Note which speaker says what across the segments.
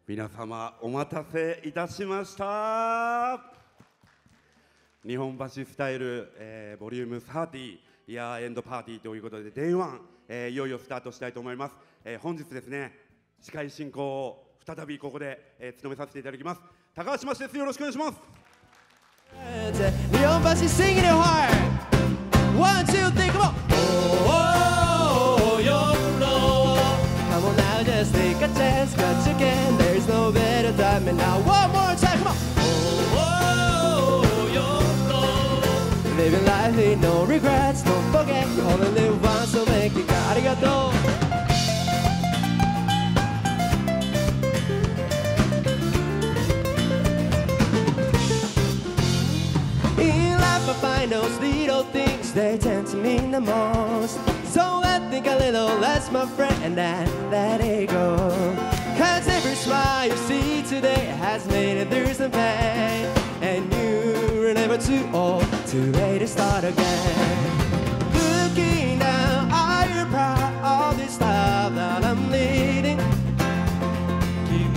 Speaker 1: 皆様お待たせいたしました。日本橋スタイル、ボリューム30イヤーエンドパーティーということで Day1、いよいよスタートしたいと思います。本日ですね、司会進行を再びここで、務めさせていただきます高橋真志です。よろしくお願いします。
Speaker 2: 日本橋 singing it hard 1, 2, think about oh, your flow. Come on now, just take a chance, got you can. There's no better time, and now one more time, come on. Oh, your flow. Living life with no regrets, don't forget you only live once, so make it count. Arigato. I find those little things, they tend to mean the most. So I think a little less, my friend, and then let it go. Cause every smile you see today has made it through some pain. And you're never too old, too late to start again. Looking down, are you proud of this life that I'm leading? In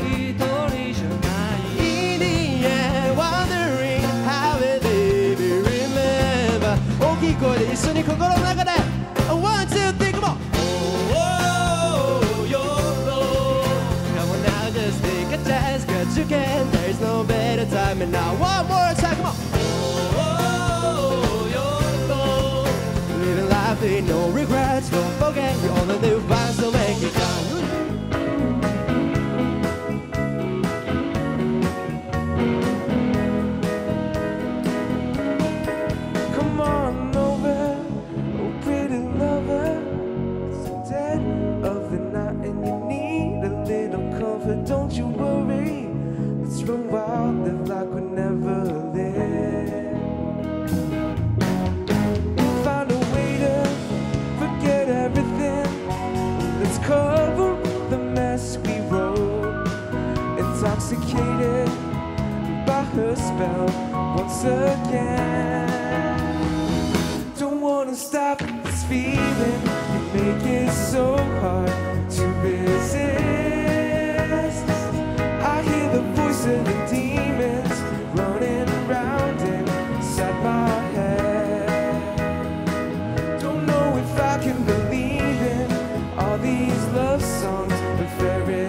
Speaker 2: the end, wondering how it remember. 大きい声で一緒に心の中で One, two, three, come on. Oh, your flow. Come on now, just take a chance, cause you can. There's no better time, and now one more time, come on. Oh, your flow. Living life with no regrets, don't forget you only live once, so make it count. Don't you worry, let's run wild, live like we never lived. Find a way to forget everything. Let's cover the mess we wrote. Intoxicated by her spell once again. Don't wanna stop this feeling, you make it so hard to resist. I hear the voice of the demons running round inside my head. Don't know if I can believe in all these love songs and fairy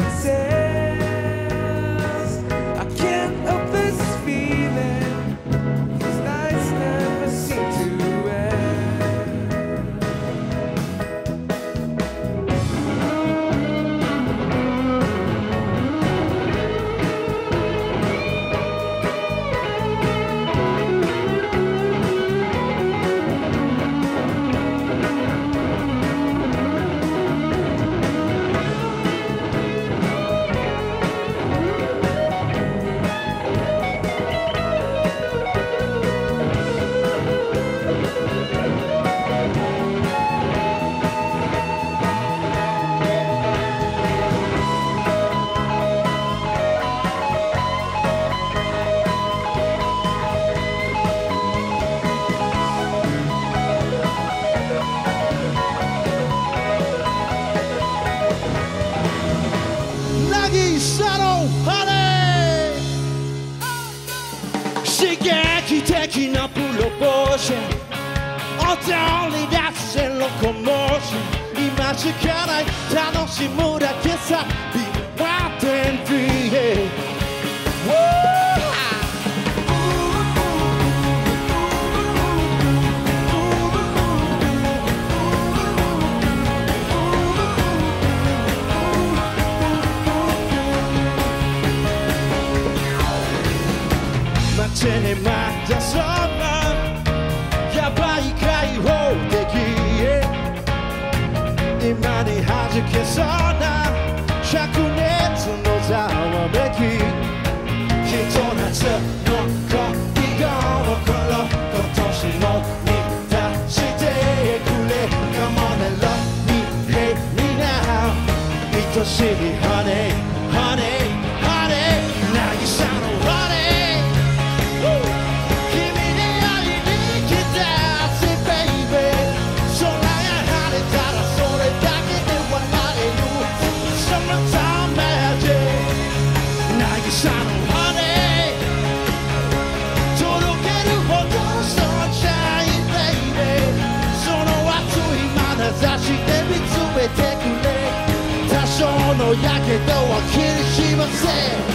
Speaker 2: tales. I can't help this feeling, these nights never seem to only that's in locomotion. 今しかない楽しむだけさ Be wild and free, yeah. Woo! 街に待ったそばやばい開放的今に弾けそうな灼熱のざわめきひと夏の恋心今年も満たしてくれ Come on and love me, hate me now 愛しい Honey, honey, honey 渚の Honey Summertime
Speaker 3: シャの羽とろけるほどのSunshine Baby その熱い眼差しで見つめてくれ多少のやけどは気にしません